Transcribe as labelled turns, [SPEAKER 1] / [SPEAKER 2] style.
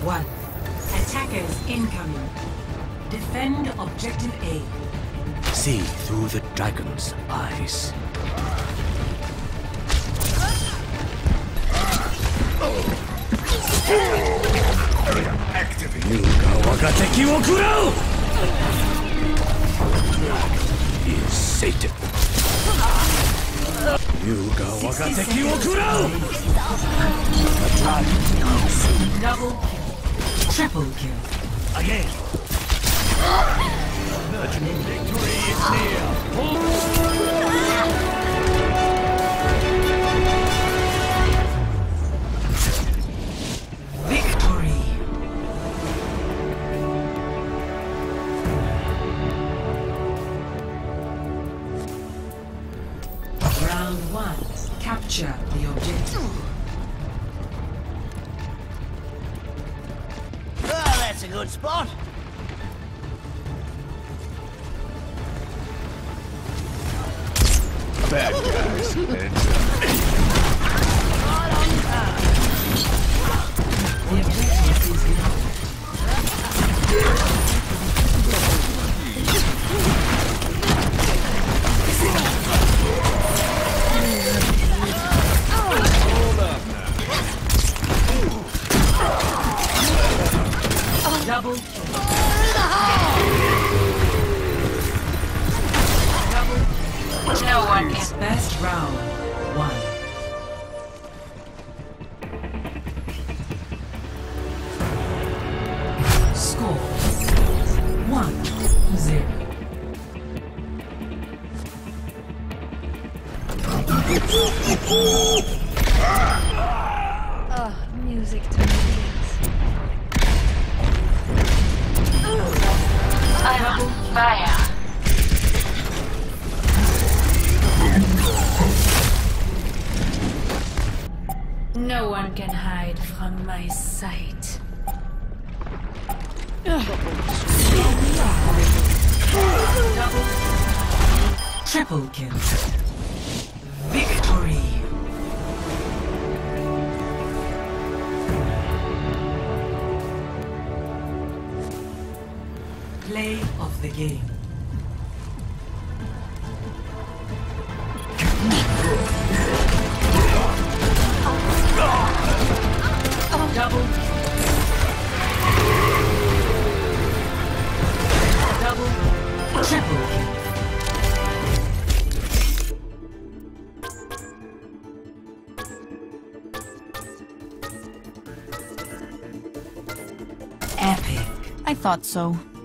[SPEAKER 1] 1. Attackers incoming. Defend objective A.
[SPEAKER 2] See through the dragon's eyes. Activate. Yuga wagateki wo kurau! Is Satan. Yuga wagateki wo kurau!
[SPEAKER 1] Double kill. Triple kill.
[SPEAKER 2] Again. Victory is near.
[SPEAKER 1] Victory. Round 1. Capture the objective.
[SPEAKER 3] Oh, that's a good spot.
[SPEAKER 2] Bad guys.
[SPEAKER 1] The objective is now. Double kill.
[SPEAKER 4] No one can.
[SPEAKER 1] Best round 1. Score 1-0.
[SPEAKER 5] Oh, music to my ears.
[SPEAKER 4] I'm on fire.
[SPEAKER 5] No one can hide from my sight.
[SPEAKER 1] Triple kill. Victory. Play of the game. Double. Double. Triple kill. Epic.
[SPEAKER 6] I thought so.